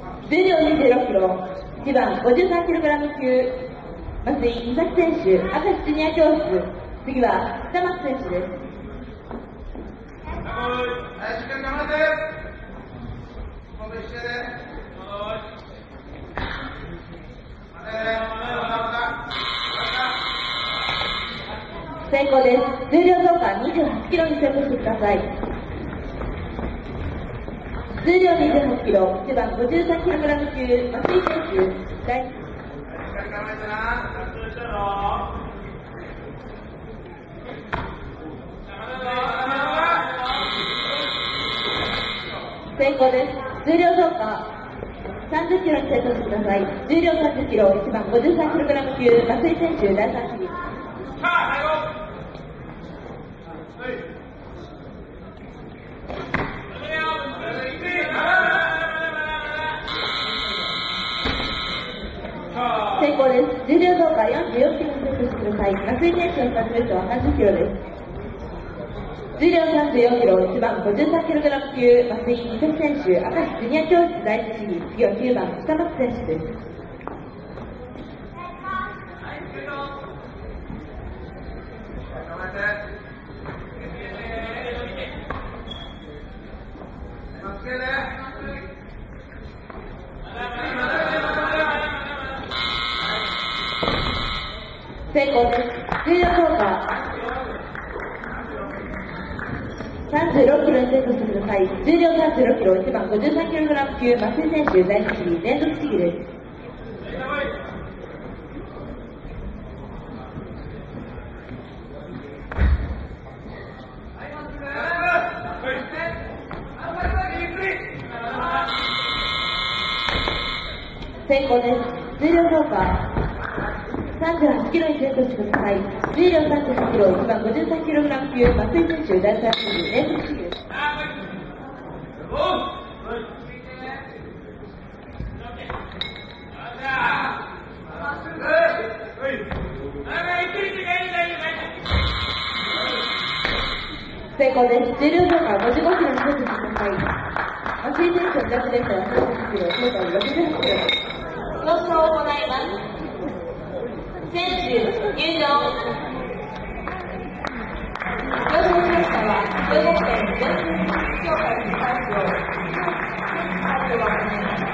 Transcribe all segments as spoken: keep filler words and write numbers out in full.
重量にじゅうろっキロ、いちばん ごじゅうさんキログラム 級、増井美咲選手、明石ジュニア教室、次は北松選手です。成功です。重量増加にじゅうはちキロにセットしてください。重量にじゅうはちキロ、いちばん ごじゅうさんキログラム 級、増井選手、第成功です。重量増加さんじゅっキロにセットしてください。重量さんじゅっキロ、いちばん ごじゅうさんキログラム 級、増井選手、だいさん試技。成功です。重量増加よんじゅうよんキロにセットしてください。増井選手のスタートベルトはさんじゅっキロです。重量さんじゅうよんキロ、いちばん ごじゅうさんキログラム 級、増井美咲選手、明石ジュニア教室第一試技、次はきゅうばん、北松選手です。成功です。重量増加さんじゅうろっキロにセットしてください。重量さんじゅうろっキロ、いちばん ごじゅうさんキログラム 級、増井選手、第一試技、連続試技です。成功です。重量増加さんじゅうはちキロにセットしてください。重量さんじゅうはちキロ、いちばん ごじゅうさんキログラム 級、増井選手、だいさん試技、連続試技です。成功です。重量増加ごじゅうごキロにセットしてください。増井選手のジャンプレッドはさんじゅっキロ、トータルろくじゅうはちキロです。表彰を行います。選手入場。表彰しましたは、兵庫県全日協会主催長、会長が行います。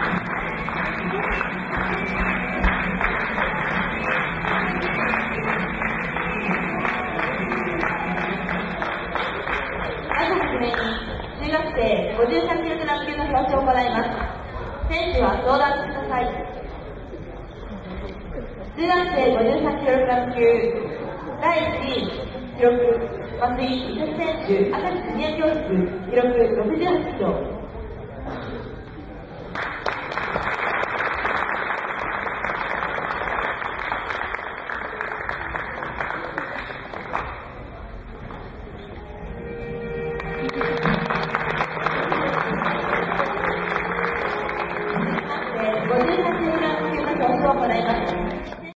まずはじめに、中学生 ごじゅうさんキログラム 級の表彰を行います。選手は相談してください。中学生 ごじゅうさんキログラム 級、だいいち記録、増井美咲選手、明石ジュニア教室、記録ろくじゅうはちキロ。